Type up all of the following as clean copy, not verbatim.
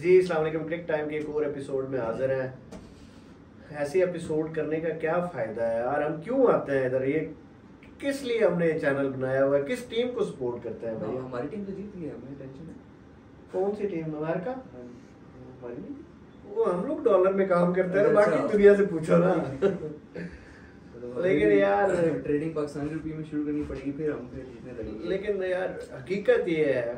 जी अस्सलाम वालेकुम। क्रिक टाइम के एक और एपिसोड में हाजिर हैं। ऐसे एपिसोड करने का क्या फायदा है यार, हम क्यों आते हैं इधर, ये किस लिए हमने चैनल बनाया हुआ है, किस टीम को सपोर्ट करते हैं भाई? हमारी टीम तो जीत गई है, हमें टेंशन है। कौन सी टीम? अमेरिका? हमारी नहीं। वो हम लोग डॉलर में काम करते हैं, अच्छा। बाकी दुनिया से पूछो ना। लेकिन यार ट्रेडिंग पाकिस्तानी रुपये में शुरू करनी पड़ेगी, फिर हम फिर जीतने लगेंगे। लेकिन यार हकीकत ये है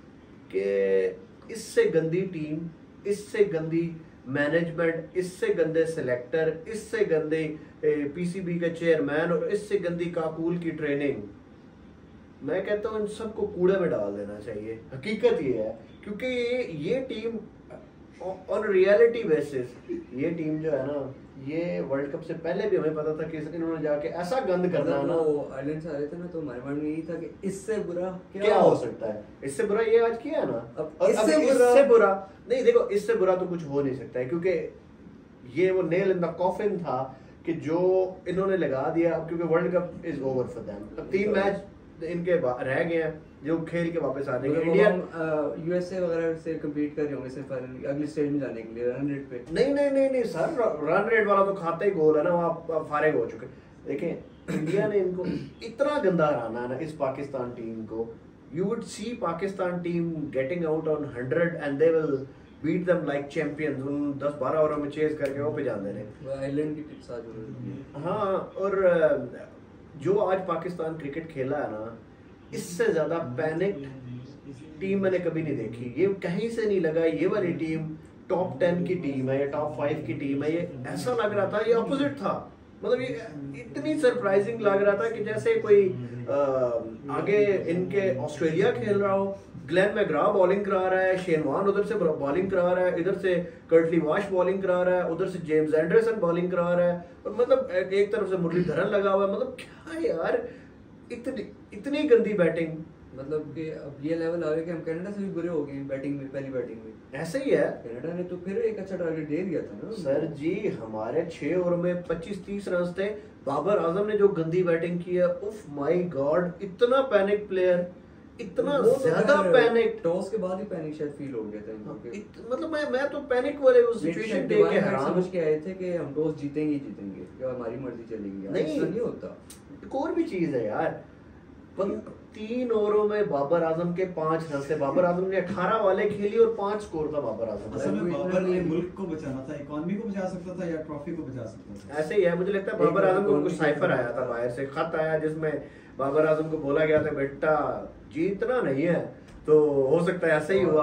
कि इससे गंदी टीम, इससे गंदी मैनेजमेंट, इससे गंदे सिलेक्टर, इससे गंदे पीसीबी के चेयरमैन और इससे गंदी काकूल की ट्रेनिंग, मैं कहता हूँ इन सबको कूड़े में डाल देना चाहिए। हकीकत ये है क्योंकि ये टीम ऑन रियलिटी बेसिस, ये टीम जो है ना, ये वर्ल्ड कप से पहले भी हमें पता था कि इन्होंने जाके ऐसा गंद करना है ना। वो आयरलैंड से आ रहे थे ना, तो हमारे मन में यही था कि इससे बुरा क्या हो सकता है। इससे बुरा ये आज किया है ना, अब और इससे बुरा नहीं, देखो इससे बुरा तो कुछ हो नहीं सकता है क्योंकि ये वो नेल इन द कॉफिन था कि जो इन्होंने लगा दिया। अब क्योंकि world cup is over for them, अब 3 मैच इनके रह गए हैं जो खेल के वापस आ जाएंगे। इंडिया यूएसए वगैरह से कम्पीट कर रहे होंगे सेमीफाइनल अगली स्टेज में जाने के लिए रन रेट पे। नहीं सर, रन रेट वाला तो खाता ही गोल है ना, वहाँ फारिग हो चुके। देखें इंडिया ने इनको इतना गंदा हराना है ना, इस पाकिस्तान टीम को। You would see Pakistan team getting out on 100 and they will beat them like champions. उन 10-12 ओवरों में चेस करके वो पे जाते रहे। आयरलैंड की टिप्स आज हो रही है। हाँ, और जो आज पाकिस्तान क्रिकेट खेला है ना, इससे ज्यादा पैनिक टीम मैंने कभी नहीं देखी। ये कहीं से नहीं लगा ये वाली टीम टॉप 10 की टीम है या टॉप 5 की टीम है। ये ऐसा लग रहा था, ये ऑपोजिट था। मतलब ये इतनी सरप्राइजिंग लग रहा था कि जैसे कोई आगे इनके ऑस्ट्रेलिया खेल रहा हो। ग्लेन मैग्रा बॉलिंग करा रहा है, शेन वॉर्न उधर से बॉलिंग करा रहा है, इधर से कर्टली वॉश बॉलिंग करा रहा है, उधर से जेम्स एंडरसन बॉलिंग करा रहा है, और मतलब एक तरफ से मुरलीधरन लगा हुआ है। मतलब क्या यार, इतनी गंदी बैटिंग। मतलब कि अब ये लेवल आ गया कि हम कनाडा से भी बुरे हो गए बैटिंग में, पहली बैटिंग में। ऐसे ही है, कनाडा ने तो फिर एक अच्छा टारगेट दे दिया था ना सर जी। हमारे 6 ओवर में 25-30 रन थे। बाबर आजम ने जो गंदी बैटिंग की है, उफ माय गॉड, इतना पैनिक प्लेयर, इतना ज्यादा पैनिक। टॉस के बाद ही पैनिक शायद फील हो गया था इनको। मतलब मैं तो पैनिक वाले उस सिचुएशन देख के हैरान समझ के आए थे कि हम टॉस जीतेंगे ही जीतेंगे, क्या हमारी मर्जी चलेगी। नहीं होता। एक और भी चीज है यार, 3 ओवरों में बाबर आजम के 5 रन से। बाबर आजम ने 18 वाले खेली और 5 स्कोर था बाबर आजम। असल में बाबर ने मुल्क को बचाना था, इकोनॉमी को बचा सकता था या ट्रॉफी को बचा सकता था। ऐसे ही है, मुझे लगता है बाबर आजम को कुछ साइफर आया था बाहर से, खत आया जिसमें बाबर आजम को बोला गया था बेटा जीतना नहीं है, तो हो सकता है ऐसे ही हुआ।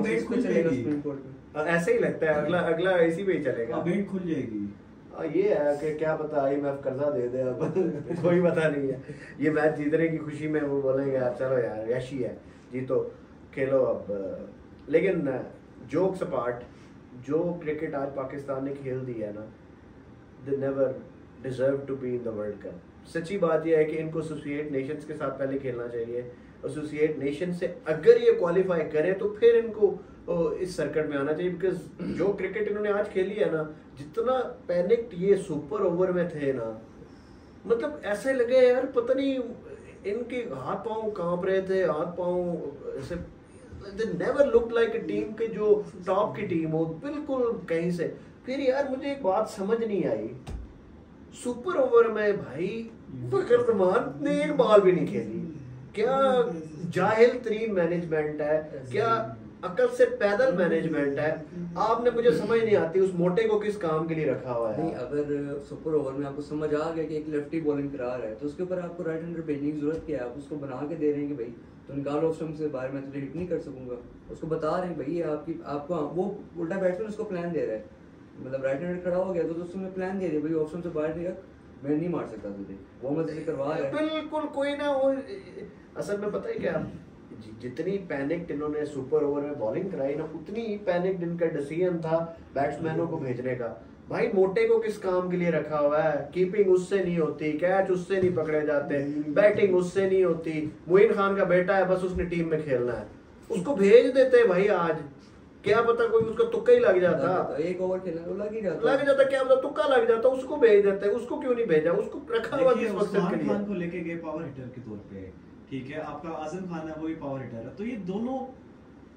ऐसे ही लगता है अगला इसी पे ही चलेगा, बेट खुल जाएगी। ये है कि क्या पता IMF कर्जा दे दे अब। कोई पता नहीं है। ये मैच जीतने की खुशी में वो बोलेंगे यार चलो यार यशी है, जीतो खेलो अब। लेकिन जोक्स अपार्ट, जो क्रिकेट आज पाकिस्तान ने खेल दी है ना, they never deserve to be in the world cup. सच्ची बात यह है कि इनको एसोसिएट नेशंस के साथ पहले खेलना चाहिए। एसोसिएट नेशन से अगर ये क्वालिफाई करे तो फिर इनको इस सर्किट में आना चाहिए। बिकॉज जो क्रिकेट इन्होंने आज खेली है ना, जितना पैनिक्ड ये सुपर ओवर में थे ना, मतलब ऐसे लगे यार पता नहीं इनके हाथ पांव कांप रहे थे, हाथ पांव ऐसे। They never looked like a team के जो टॉप की टीम हो, बिल्कुल कहीं से। फिर यार मुझे एक बात समझ नहीं आई, सुपर ओवर में भाई फखर जमान ने एक बॉल भी नहीं खेली। क्या जाहिल तरीन मैनेजमेंट है, क्या अकल से पैदल मैनेजमेंट है। आपने मुझे समझ नहीं आती उस मोटे को किस काम के लिए रखा हुआ है। नहीं, अगर सुपर ओवर में आपको समझ आ गया कि एक लेफ्टी बॉलिंग करा रहा है, तो उसके ऊपर आपको राइट हैंडर भेजने की जरूरत क्या है? आप उसको बना के दे रहे हैं कि भाई तो निकालो ऑफ स्टंप से बाहर, मैं तुझे हिट नहीं कर सकूंगा। उसको बता रहे हैं भाई आपको वो उल्टा बैट्समैन उसको प्लान दे रहा है। मतलब राइट हैंडर खड़ा हो गया तो उसने प्लान दे दिया भाई ऑफ स्टंप से बाहर नहीं रख, मैं नहीं मार सकता तुझे, वो मैं तुझे करवा रहा है। बिल्कुल कोई ना वो असल में पता है क्या, जितनी पैनिक्ड इन्होंने सुपर ओवर में बॉलिंग कराई ना, उतनी ही पैनिक्ड इनका डिसीजन था बैट्समैनों को भेजने का। भाई मोटे को किस काम के लिए रखा हुआ है? कीपिंग उससे नहीं होती, कैच उससे नहीं पकड़े जाते, बैटिंग उससे नहीं होती। मोइन खान का बेटा है, बस उसने टीम में खेलना है, उसको भेज देते भाई। आज क्या पता कोई उसका तुक्का ही लग जाता, एक ओवर खेलना तो लग जाता, क्या पता तुक्का लग जाता, उसको भेज देते। उसको क्यों नहीं भेजा? उसको रखा हुआ किस मकसद के लिए? खान को लेके गए पावर हिटर के तौर पे, ठीक है। आपका आजम खान है, वो भी पावर हिटर है, तो ये दोनों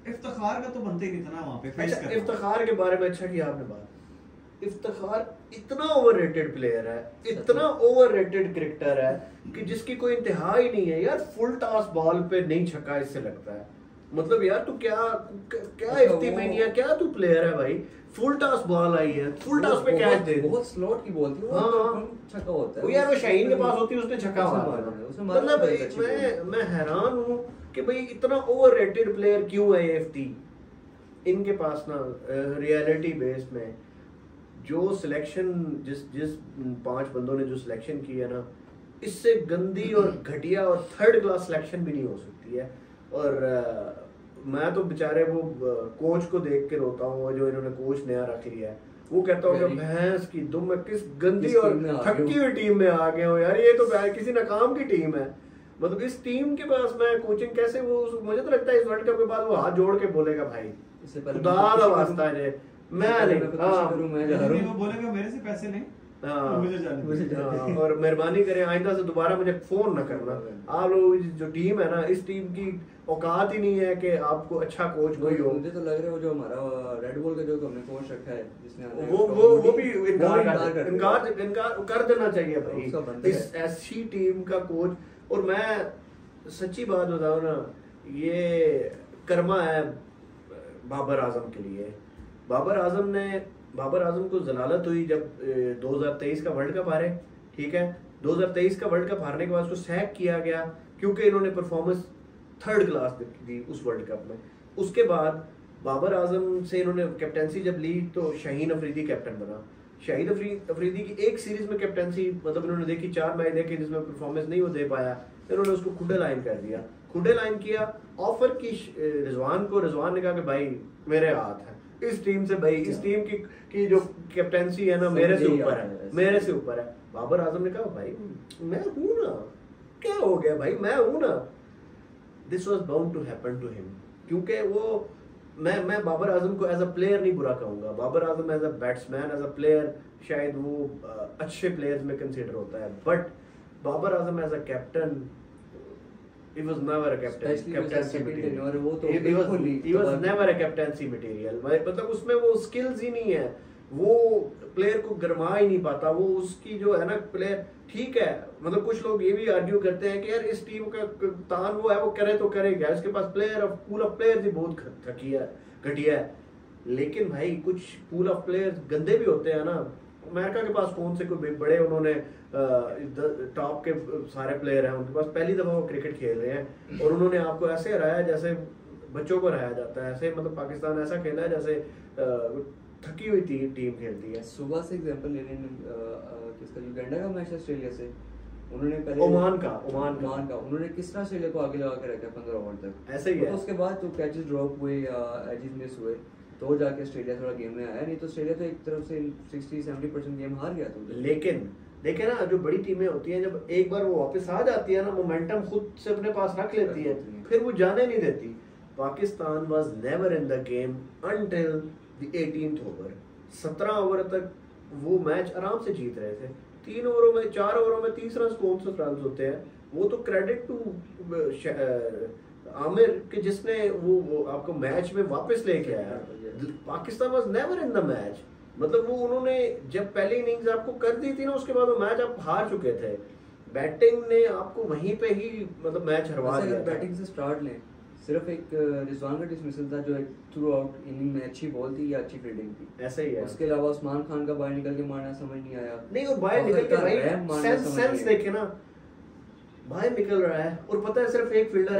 इफ्तिखार का तो बनते ही नहीं था ना वहाँ पे फेस अच्छा, करना। इफ्तिखार के बारे में अच्छा किया आपने बात। इफ्तिखार इतना ओवररेटेड प्लेयर है, इतना ओवररेटेड क्रिकेटर है कि जिसकी कोई इंतहा ही नहीं है यार। फुल टॉस बॉल पे नहीं छक्का इससे लगता है, मतलब यार तू क्या क्या अच्छा, इफ्तिमेनिया, क्या तू प्लेयर है भाई। फुल टॉस बॉल आई है, फुल टॉस पे कैच दे दे। बहुत स्लॉट की बॉल थी वो, हाँ। छक्का होता है वो यार वो शाहीन के पास होती है, उसने छक्का उसने मारा मारा था। है, उसने मारा मतलब था, एक अच्छी बॉल। मैं हैरान हूँ कि भाई इतना ओवररेटेड प्लेयर क्यों है एएफटी। इनके पास ना रियलिटी बेस में जो सिलेक्शन जिस जिस 5 बंदों ने जो सिलेक्शन की है ना, इससे गंदी और घटिया और थर्ड क्लास सिलेक्शन भी नहीं हो सकती है। और मैं तो बेचारे वो कोच को देख के रोता हूँ जो इन्होंने कोच नया रख लिया है। वो कहता हूँ कि भैंस की दुम, मैं किस गंदी किस और टीम में आ थकी गए हो। हुई टीम में आ गए हो यार। ये तो किसी नाकाम की टीम है। मतलब इस टीम के पास मैं कोचिंग कैसे, वो मुझे तो लगता है इस वर्ल्ड कप के बाद वो हाथ जोड़ के बोलेगा भाई इससे पहले खुदा मैं का खुशी वास्ता करूं। है मैं इससे पहले नहीं। मैं खुशी करूं, मैं जा रहा नहीं, हूं। वो बोलेगा मेरे से पैसे नहीं, हाँ, मुझे जाने दो। मुझे जाने हाँ, और मेहरबानी करें आइंदा से दोबारा मुझे फोन ना करना। आप लोगों की जो टीम है ना, इस टीम की औकात ही नहीं है कि आपको अच्छा कोच कोई हो। मुझे तो लग रहा है वो जो हमारा रेड बुल का जो हमने कोच रखा है जिसने आना है, वो भी कर इनकार कर देना चाहिए उसका भाई बंदा इस ऐसी टीम का कोच। और मैं सच्ची बात बताऊं ना, ये कर्मा है बाबर आजम के लिए। बाबर आजम को जलालत हुई जब 2023 का वर्ल्ड कप हारे, ठीक है। 2023 का वर्ल्ड कप हारने के बाद उसको सैक किया गया क्योंकि इन्होंने परफॉर्मेंस थर्ड क्लास दी उस वर्ल्ड कप में। उसके बाद बाबर आजम से इन्होंने कैप्टनसी जब ली तो शाहीन अफरीदी कैप्टन बना। शाहिद अफरीदी की एक सीरीज में कैप्टनसी, मतलब इन्होंने देखी 4 मैच देखे जिसमें परफॉर्मेंस नहीं वो दे पाया, इन्होंने उसको खुडे लाइन कर दिया। खुडे लाइन किया, ऑफर की रिजवान को, रिजवान ने कहा कि भाई मेरे हाथ है इस टीम से, भाई इस टीम की जो कैप्टनसी है ना मेरे से ऊपर है, मेरे से ऊपर है। बाबर आजम ने कहा भाई मैं हूं ना, क्या हो गया भाई, मैं हूं ना। This was bound to happen to him, क्योंकि वो मैं बाबर आजम को एज अ प्लेयर नहीं बुरा कहूंगा। Babar Azam as a batsman, as a player शायद वो अच्छे प्लेयर्स में कंसीडर होता है, but Babar Azam as a captain he was never a captaincy material. He was never a captaincy material. मतलब उसमें वो स्किल्स ही नहीं है, वो प्लेयर को गरमा ही नहीं पाता। वो उसकी जो है ना प्लेयर, ठीक है, मतलब कुछ लोग ये भी आर्ग्यू करते हैं कि यार इस टीम का कप्तान वो है, वो करे तो करेगा, इसके पास पूल ऑफ प्लेयर्स ही बहुत घटिया है। लेकिन भाई कुछ पूल ऑफ प्लेयर्स गंदे भी होते हैं ना। अमेरिका के पास कौन से कोई बड़े उन्होंने टॉप के सारे प्लेयर हैं, उनके पास पहली दफा वो क्रिकेट खेल रहे हैं और उन्होंने आपको ऐसे हराया जैसे बच्चों को हराया जाता है। ऐसे मतलब पाकिस्तान ऐसा खेला है जैसे थकी हुई टीम खेलती है। सुबह से एग्जांपल ले लें किसका, युगांडा का मैच ऑस्ट्रेलिया से, उन्होंने पहले ओमान का उन्होंने किस तरह ऑस्ट्रेलिया को आगे लगा के रखा 15 ओवर तक, ऐसे ही है। तो उसके बाद जो कैचेस ड्रॉप हुए या एजेस मिस हुए तो जाके ऑस्ट्रेलिया थोड़ा गेम में आया, नहीं तो ऑस्ट्रेलिया तो एक तरफ से 60-70% गेम हार गया। तो लेकिन देखे ना, जो बड़ी टीमें होती हैं जब एक बार वो वापस आ जाती है ना, मोमेंटम खुद से अपने पास रख लेती है, फिर वो जाने नहीं देती। Pakistan was never in the game until the 18th over. 17 over तक वो मैच आराम से जीत रहे थे। 4 ओवरों में 30 रन होते हैं। वो तो क्रेडिट टू आमिर कि जिसने वो आपको मैच में वापस लेके आया। Pakistan was never in the match, मतलब वो उन्होंने जब पहली इनिंग्स आपको कर दी थी ना, उसके बाद वो मैच आप हार चुके थे। बैटिंग ने आपको वहीं पे ही मतलब मैच हरवा दिया। बैटिंग से स्टार्ट लें, सिर्फ एक रिजवान का डिसमिसल था जो एक थ्रू आउट इनिंग में अच्छी बॉल थी या अच्छी फील्डिंग थी, ऐसा ही है। उसके अलावा उस्मान खान का बाहर निकल के मारना समझ नहीं आया। नहीं, और बाहर निकल के भाई सेंस देखे ना, बाहर निकल रहा है और पता है सिर्फ एक फील्डर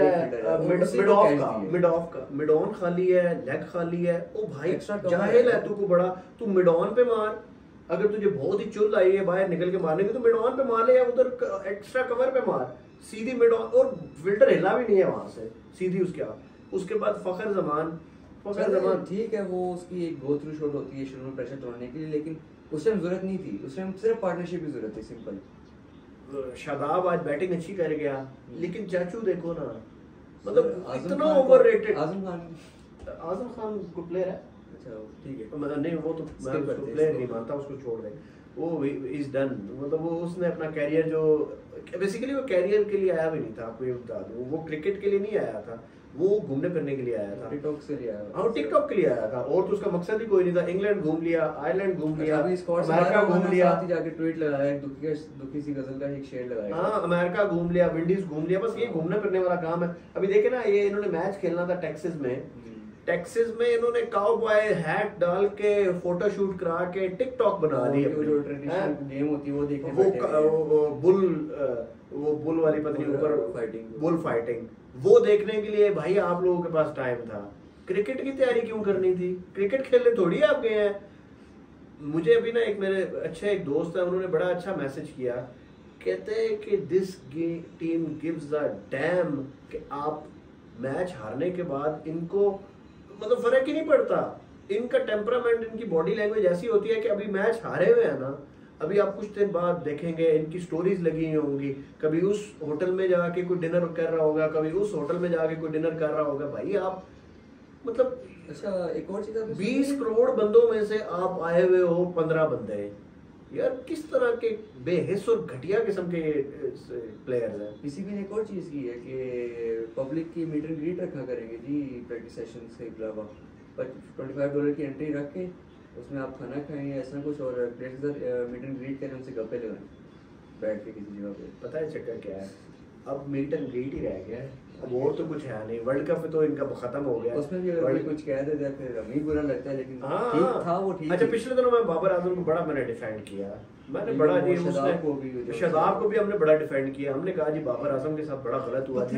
है, मिड ऑन खाली है, लेग खाली है। ओ भाई जाहिल है तू को बड़ा, तू मिड ऑन पे मार। अगर तुझे बहुत ही चुल आई है बाहर निकल के मारने की तो मिड ऑन पे मार ले, या उधर एक्स्ट्रा कवर पे मार, सीधी मिड ऑन। और फील्डर हिला भी नहीं है वहां से, सीधी उसके बाद फखर जमान ठीक है, वो उसकी एक गो थ्रू शॉट होती है शुरू में प्रेशर तोड़ने के लिए, लेकिन उस टाइम जरूरत नहीं थी, उस टाइम सिर्फ पार्टनरशिप की जरूरत थी, सिंपल। शादाब आज बैटिंग अच्छी कर गया, लेकिन चाचू देखो ना, मतलब इतना overrated. Azam Khan good player है, अच्छा ठीक है, मतलब नहीं वो तो मैं उसको प्लेयर नहीं मानता, उसको छोड़ दे, वो इज डन। मतलब वो उसने अपना कैरियर जो बेसिकली वो कैरियर के लिए आया भी नहीं था, आपको ये बता दूं, वो क्रिकेट के लिए नहीं आया था, वो घूमने फिरने के लिए आया था, टिकटॉक से लिया हाँ टिकटॉक के लिए आया था, और तो उसका मकसद ही कोई नहीं था। इंग्लैंड घूम लिया, आयरलैंड घूम लिया, अमेरिका घूम लिया, साथ ही जाके ट्वीट लगाया, एक दुखी सी गजल का एक शेर लगाया, हाँ अमेरिका घूम लिया, विंडीज घूम लिया, बस ये घूमने फिरने वाला काम है। अभी देखे ना, ये इन्होंने मैच खेलना था टेक्सास में, टेक्सास में इन्होंने काउबॉय हैट डाल के फोटो शूट करा के टिकटॉक बना दी अपनी, जो ट्रेडिशनल गेम होती है वो देखने वो बुल वाली पत्नी ऊपर फाइटिंग, बुल फाइटिंग, वो देखने के लिए भाई आप लोगों के पास टाइम था। क्रिकेट की तैयारी क्यों करनी थी? क्रिकेट खेलने थोड़ी आप गए हैं। मुझे अभी ना एक मेरे अच्छे एक दोस्त है, उन्होंने बड़ा अच्छा मैसेज किया, कहते हैं कि this team gives a damn, कि आप मैच हारने के बाद इनको मतलब फर्क ही नहीं पड़ता, इनका टेम्परामेंट, इनकी बॉडी लैंग्वेज ऐसी होती है कि अभी मैच हारे हुए हैं ना, अभी आप कुछ दिन बाद देखेंगे इनकी स्टोरीज लगी हुई होंगी, कभी उस होटल में जाके कोई डिनर कर रहा होगा, कभी उस होटल में जाके कोई डिनर कर रहा होगा। भाई आप मतलब अच्छा एक और चीज, 20 करोड़ बंदों में से आप आए हुए हो 15 बंदे, यार किस तरह के बेहिस और घटिया किस्म के प्लेयर्स हैं। किसी भी ने एक और चीज की है कि पब्लिक की मीट एंड ग्रीट रखा करेंगे जी प्रैक्टिस सेशन से अलावा, $25 की एंट्री रख के उसमें आप खाना खाएं ऐसा कुछ, और मीट एंड ग्रीट करें, उनसे गप्पे लगाएं बैठ के किसी जगह पे। पता है चक्कर क्या है, अब मीट एंड ग्रीट ही रह गया है, अब और तो कुछ है नहीं। वर्ल्ड कप तो इनका खत्म हो गया, उसमें भी अगर कुछ कह देते हैं फिर हमें बुरा लगता है, लेकिन हाँ, ठीक था वो ठीक। अच्छा पिछले दिनों में बाबर आजम को बड़ा मैंने डिफेंड किया, मैंने बड़ा जी शादाब को भी हमने बड़ा डिफेंड किया, हमने कहा जी बाबर आजम के साथ बड़ा गलत हुआ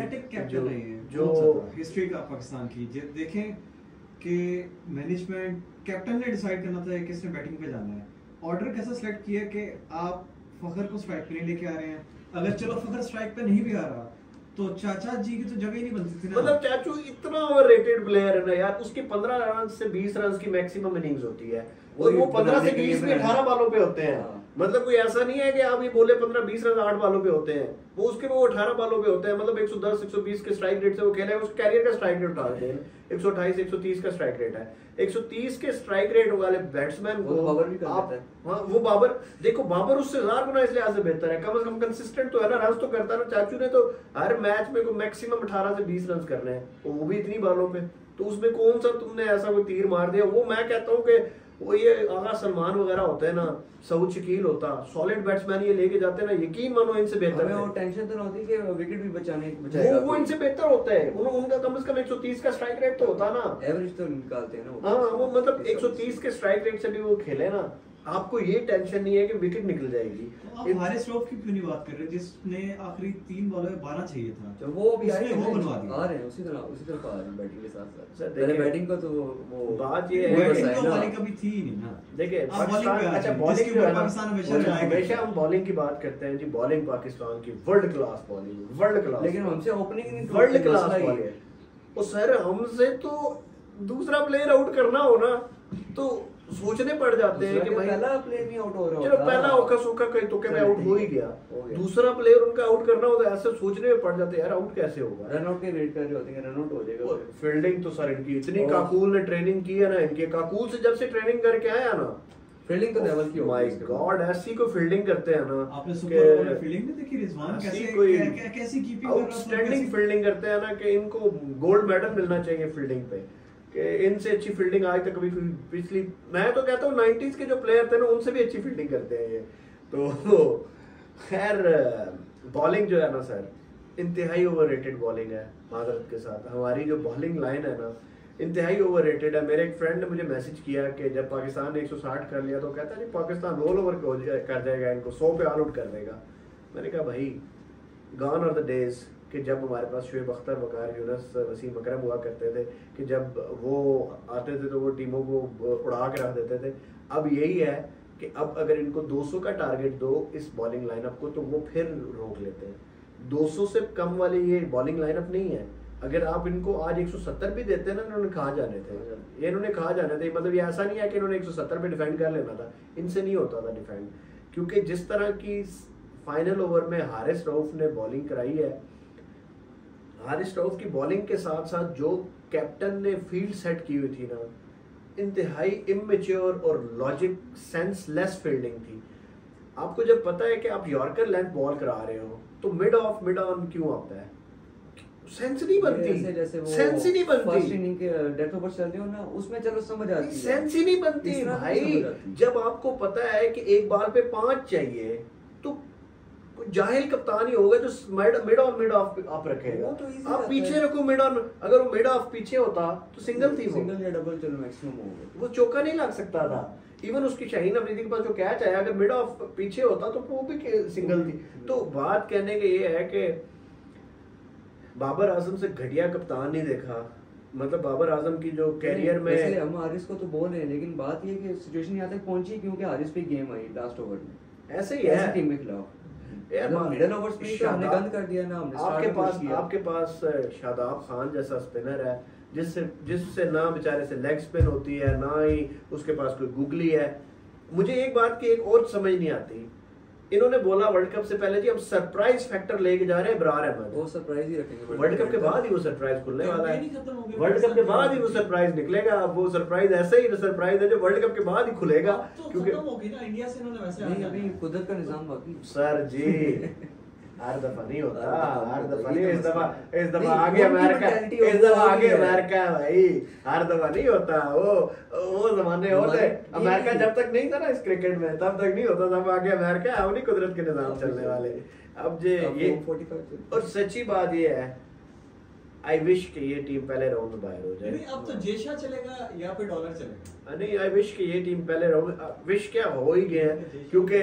जो हिस्ट्री का पाकिस्तान की देखें कि मैनेजमेंट कैप्टन ने डिसाइड करना था किसने बैटिंग पे जाना है, ऑर्डर कैसा सिलेक्ट किया कि आप फखर को स्ट्राइक पे नहीं लेके आ रहे हैं, अगर चलो फखर स्ट्राइक पे नहीं भी आ रहा तो चाचा जी की तो जगह ही नहीं बनती थी ना। मतलब चाचू इतना ओवररेटेड प्लेयर है ना यार, उसकी 15 रन से 20 रन की मैक्सिमम इनिंग्स होती है, और वो 15 से 20 भी 18 बालों पे होते हैं। मतलब कोई ऐसा नहीं है कि आप ये बोले 15-20 रन 8 बालों पे होते हैं, वो 18 बालों पे होते हैं। मतलब 110-120 के स्ट्राइक रेट से वो खेले, उसके कैरियर का स्ट्राइक रेट उठा देते हैं, 128-130 का स्ट्राइक रेट है। 130 के स्ट्राइक रेट वाले बैट्समैन को बाबर भी कर आप, देता है। हाँ वो बाबर देखो, बाबर उससे 1000 गुना इस लिहाज से बेहतर है, कम से कम कंसिस्टेंट तो है ना, रन तो करता है ना। चाचू ने तो हर मैच में को मैक्सिमम 18 से 20 रन करने हैं, वो भी इतनी बालों पे, तो उसमें कौन सा तुमने ऐसा कोई तीर मार दिया। वो मैं कहता हूँ कि वो ये आगा सलमान वगैरह होते हैं ना, सऊद शकील होता, सॉलिड बैट्समैन ये लेके जाते हैं ना, यकीन मानो इनसे बेहतर है। वो टेंशन तो होती है कि विकेट भी बचाएगा, वो इनसे बेहतर होता है। उनका कम से कम 130 का स्ट्राइक रेट तो होता ना, एवरेज तो निकालते हैं ना। हाँ वो मतलब 130 के स्ट्राइक रेट से भी वो खेले ना, आपको ये टेंशन नहीं है कि विकेट निकल जाएगी। तो आप हारिस रऊफ की क्यों नहीं बात कर रहे, जिसने आखिरी 3 बॉलों में 12 चाहिए था, तो वो भी वो बनवा दिया। आ रहे हैं उसी तरफ आ रहे हैं बैटिंग के साथ साथ। सर पहले बैटिंग को तो वो बात ये है बैटिंग तो वाली कभी थी ही नहीं ना। देखिए पाकिस्तान, अच्छा बॉलिंग जो है ना, पाकिस्तान हमेशा हम बॉलिंग की बात करते हैं जी, बॉलिंग पाकिस्तान की world class bowling, world class, लेकिन हमसे ओपनिंग वर्ल्ड क्लास बॉलिंग। और सर हमसे तो दूसरा प्लेयर आउट करना हो ना तो सोचने पड़ जाते हैं कि भाई पहला प्लेयर नहीं आउट हो रहा, चलो पहला ओका सोका कहीं तो के में आउट हो ही गया, दूसरा प्लेयर उनका आउट करना हो तो ऐसे सोचने में पड़ जाते हैं यार आउट कैसे होगा, रन आउट के वेट कर रहे होते हैं, रन आउट हो जाएगा। फील्डिंग तो सर इनकी इतनी, काकूल ने ट्रेनिंग की है ना, इनके काकूल से जब से ट्रेनिंग करके आया ना, फील्डिंग तो लेवल की, माय गॉड ऐसी को फील्डिंग करते हैं ना। आपने सुपर ओवर फील्डिंग में देखी रिजवान कैसी कीपिंग कर रहा है, आउटस्टैंडिंग फील्डिंग करते हैं ना कि इनको गोल्ड मेडल मिलना चाहिए फील्डिंग पे, कि इनसे अच्छी फील्डिंग आज तक कभी पिछली, मैं तो कहता हूँ 90s के जो प्लेयर थे ना उनसे भी अच्छी फील्डिंग करते हैं ये तो। खैर बॉलिंग जो है ना सर, इंतहाई ओवररेटेड बॉलिंग है माजरत के साथ। हमारी जो बॉलिंग लाइन है ना इंतहाई ओवररेटेड है। मेरे एक फ्रेंड ने मुझे मैसेज किया कि जब पाकिस्तान ने 160 कर लिया तो कहता है जी पाकिस्तान रोल ओवर कर जाएगा, इनको 100 पे ऑल आउट कर देगा। मैंने कहा भाई गॉन आर द डेज कि जब हमारे पास शुएब अख्तर, वकार यूनुस, वसीम अकरम हुआ करते थे कि जब वो आते थे तो वो टीमों को उड़ा के रख देते थे। अब यही है कि अब अगर इनको 200 का टारगेट दो इस बॉलिंग लाइनअप को तो वो फिर रोक लेते हैं। 200 से कम वाली ये बॉलिंग लाइनअप नहीं है। अगर आप इनको आज 170 भी देते ना, इन्होंने कहाँ जाने थे, ये इन्होंने कहाँ जाने थे। मतलब ये ऐसा नहीं है कि इन्होंने 170 पे डिफेंड कर लेना था, इनसे नहीं होता था डिफेंड, क्योंकि जिस तरह की फाइनल ओवर में हारिस रऊफ ने बॉलिंग कराई है, हारिस रऊफ की बॉलिंग के साथ साथ जो कैप्टन ने फील्ड सेट की हुई थी ना, इंतहाई इमेच्योर और लॉजिक सेंसलेस फील्डिंग थी। आपको जब पता है कि आप यॉर्कर लेंथ बॉल करा रहे हो तो मिड ऑफ मिड ऑन क्यों आता है, सेंस नहीं बनती, जैसे वो सेंस ही नहीं बनती। फर्स्ट इनिंग के डेथ ओवर चल रहे हो ना, उसमें चलो समझ आती है, सेंस ही नहीं बनती भाई। जब आपको पता है कि एक बॉल पे 5 चाहिए तो जाहिल कप्तान ही होगा जो मिड ऑन मिड ऑफ आप रखेगा। तो आप पीछे रखो मिड ऑन, अगर वो मिड ऑफ पीछे होता तो सिंगल थी, सिंगल या डबल चलो मैक्सिमम होगा, वो चौका नहीं लग सकता था। इवन उसकी शाहीन अफरीदी के पास जो कैच आया, अगर मिड ऑफ पीछे होता तो वो भी सिंगल थी। तो बात कहने के ये है कि बाबर आजम से घटिया कप्तान नहीं देखा। मतलब बाबर आजम की जो कैरियर में, हम हारिस को तो बोल रहे हैं, लेकिन बात ये कि सिचुएशन यहाँ तक पहुंची क्योंकि हारिस पे गेम आई लास्ट ओवर में, ऐसे ही है टीम के खिलाफ यार। मिडिल ओवर्स में तो हमने गंद कर दिया ना, हमने आपके पास शादाब खान जैसा स्पिनर है जिससे ना बेचारे से लेग स्पिन होती है, ना ही उसके पास कोई गुगली है। मुझे एक बात की एक और समझ नहीं आती, इन्होंने बोला वर्ल्ड कप से पहले जी हम सरप्राइज फैक्टर लेके जा रहे हैं इब्रार अहमद। वो सरप्राइज ही रखेंगे, वर्ल्ड कप के बाद ही वो सरप्राइज खुलने वाला है, वर्ल्ड कप के बाद ही वो सरप्राइज निकलेगा। अब वो सरप्राइज ऐसे ही सरप्राइज है जो वर्ल्ड कप के बाद ही खुलेगा, क्योंकि होगी ना इंडिया से इन्होंने वैसे नहीं, अभी कुदरत का निजाम बाकी सर जी। हर दफा नहीं होता, हर दफा नहीं, इस दफा आगे अमेरिका, इस दफा आगे अमेरिका है भाई, हर दफा नहीं होता। वो जमाने और थे, अमेरिका जब तक नहीं था ना इस क्रिकेट में तब तक नहीं होता, तब आगे अमेरिका है, नहीं कुदरत के निजाम चलने वाले। अब ये 45 और सच्ची बात ये है, आई विश कि ये टीम पहले राउंड में बाहर हो जाए। नहीं, अब तो जेशा चलेगा या फिर डॉलर चलेगा। नहीं, आई विश कि ये टीम पहले राउंड, विश क्या हो ही गया है, क्योंकि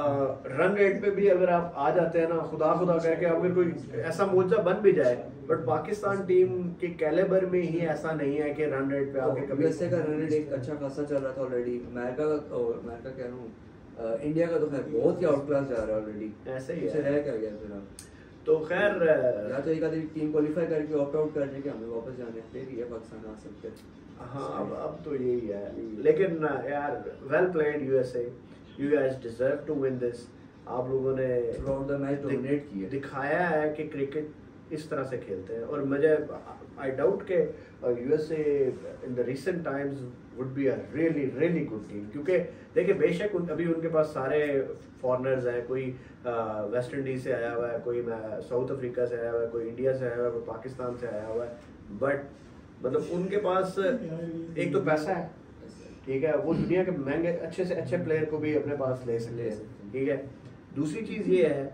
रन रेट पे भी अगर आप आ जाते हैं ना, खुदा कह के अगर कोई ऐसा मोर्चा बन भी जाए, बट पाकिस्तान टीम के कैलिबर में ही ऐसा नहीं है कि रन रेट पे आके कभी। यूएसए का रन रेट एक अच्छा खासा चल रहा था ऑलरेडी, अमेरिका कह रहा हूँ, इंडिया का तो खैर बहुत ही आउट क्लास जा रहा है ऑलरेडी, ऐसे ही है, रह क्या गया फिर। तो खैर या तो एक आधी टीम क्वालीफाई करके ऑप्ट आउट कर जाए कि हमें वापस जाने, फिर ये पाकिस्तान आ सकते हैं। हाँ, अब तो यही है, लेकिन यार well played USA, you guys deserve to win this. आप लोगों ने थ्रूआउट द मैच डोमिनेट किया, दिखाया है कि क्रिकेट इस तरह से खेलते हैं। और मुझे आई डाउट के USA in the recent times would be a really really good team, क्योंकि देखिए बेशक अभी उनके पास सारे फॉरनर्स हैं, कोई वेस्ट इंडीज से आया हुआ है, कोई साउथ अफ्रीका से आया हुआ है, कोई इंडिया से आया हुआ है, कोई पाकिस्तान से आया हुआ है, बट मतलब उनके पास एक तो पैसा है, ठीक है, वो दुनिया के महंगे अच्छे से अच्छे प्लेयर को भी अपने पास ले सकते हैं, ठीक है। दूसरी चीज़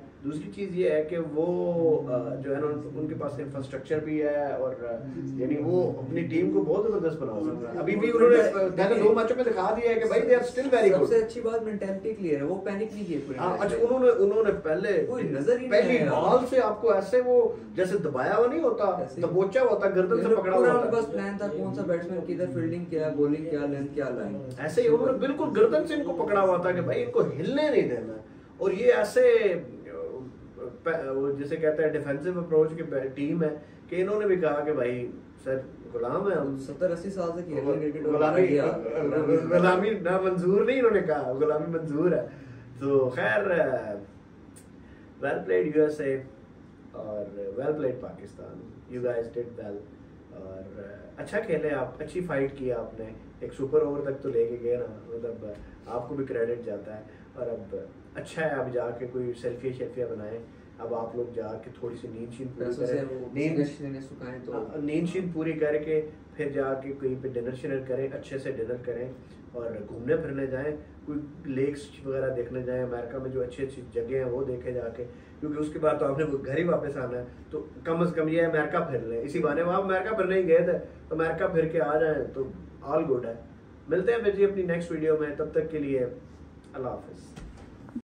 ये है कि वो जो है ना उनके पास इंफ्रास्ट्रक्चर भी है, और यानी वो अपनी टीम को बहुत जबरदस्त बना सकते हैं। अभी भी उन्होंने पहले 2 मैचों में दिखा दिया है कि भाई they are still very good. सबसे अच्छी बात मेंटालिटी क्लियर है, वो पैनिक नहीं किए पूरे मैच में। अच्छा, उन्होंने पहले कोई नजर ही नहीं पहली आया। बॉल से आपको ऐसे वो जैसे दबाया हुआ नहीं होता, दबोचा होता, गर्दन से पकड़ा हुआ पूरा होता। उनके पास प्लान था, कौन सा बैट्समैन किधर फील्डिंग क्या, बॉलिंग क्या, लेंथ क्या लाइन, ऐसे ही उन्होंने बिल्कुल गर्दन से इनको पकड़ा हुआ था कि भाई इनको हिलने नहीं देना। और ये ऐसे जिसे कहते हैं डिफेंसिव अप्रोच की टीम है कि इन्होंने भी कहा कि भाई सर गुलाम है हम, 70-80 साल से खेल रहे क्रिकेट, गुलामी ना मंजूर नहीं, इन्होंने कहा गुलामी मंजूर है। तो खैर वेल प्लेड यूएसए और well played Pakistan, you guys did well, और अच्छा खेले आप, अच्छी फाइट की आपने, एक सुपर ओवर तक तो लेके गए ना, मतलब आपको भी क्रेडिट जाता है। और अब अच्छा है, अब जाके कोई सेल्फिया बनाए, अब आप लोग जाके थोड़ी सी नींद शींद पूरी करें, नींद शींद पूरी करके फिर जाके कहीं पे डिनर शिनर करें, अच्छे से डिनर करें, और घूमने फिरने जाएं, कोई लेक्स वगैरह देखने जाएं, अमेरिका में जो अच्छी अच्छी जगह हैं वो देखे जाके, क्योंकि उसके बाद तो आपने घर ही वापस आना है, तो कम से कम ये अमेरिका फिर लें, इसी बहाने वहाँ अमेरिका फिरने ही गए थे, तो अमेरिका फिर के आ जाएं तो ऑल गुड है। मिलते हैं फिर जी अपनी नेक्स्ट वीडियो में, तब तक के लिए अल्लाह हाफिज़।